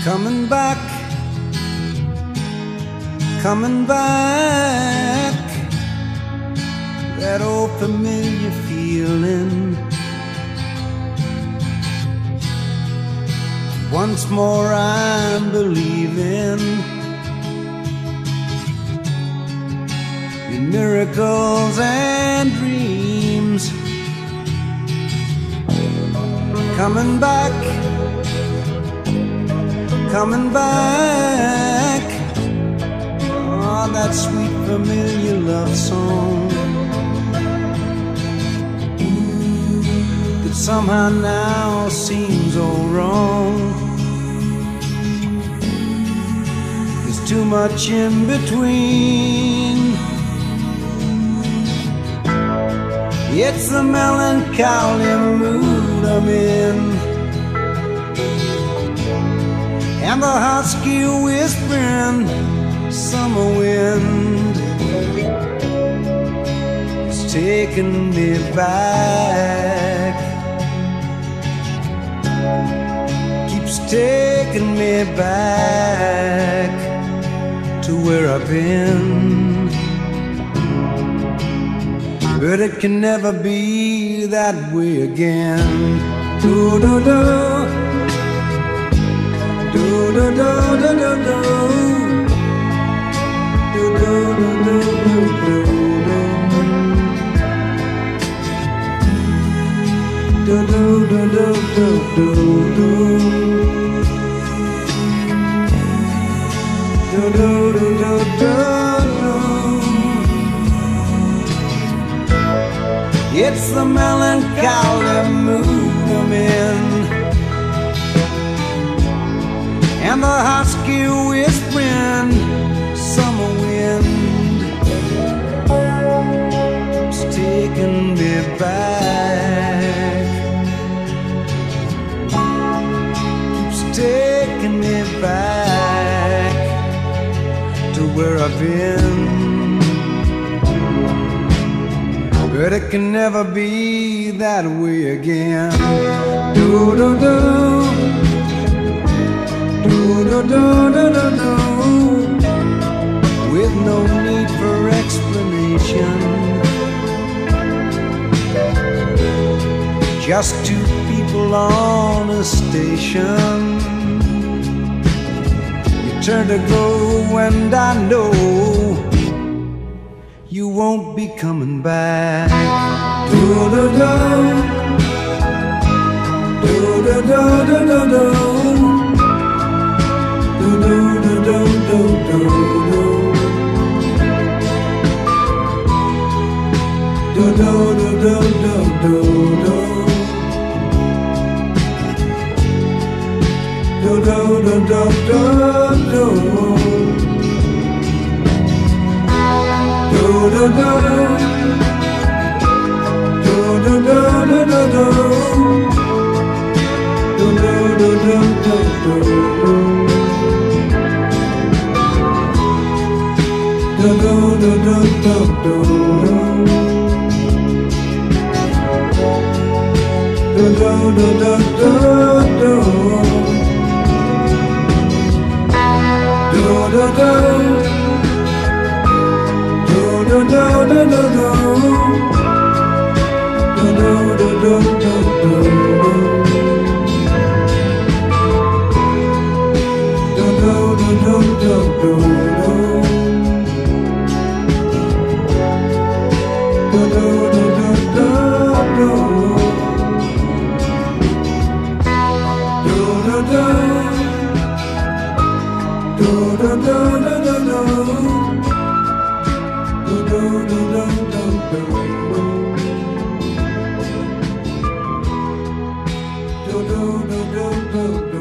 Coming back, coming back, that old familiar feeling. Once more I'm believing in miracles and dreams. Coming back, coming back, oh, that sweet familiar love song that somehow now seems all wrong. There's too much in between. It's the melancholy mood I'm in, and the husky whispering summer wind is taking me back, keeps taking me back to where I've been. But it can never be that way again. Do do do, do do do do do do, do do do do do do, do do do do do do, do do do do do. It's the melancholy mood I'm in, and the husky whispering summer wind is taking me back, keeps taking me back to where I've been. But it can never be that way again. Do do do, do do do do do do, with no need for explanation. Just two people on a station. You turn to go and I know you won't be coming back. Do do do, do do do do do do, do do do do do do, do do do do do do, do do do do do do. Do do do, do do do do do do, do do do do do do, do do do do do do, do do do do do, do do do. Do do do do do, do do do do do, do do do do do, do do do do do, do do do do do. Do do do do do do do.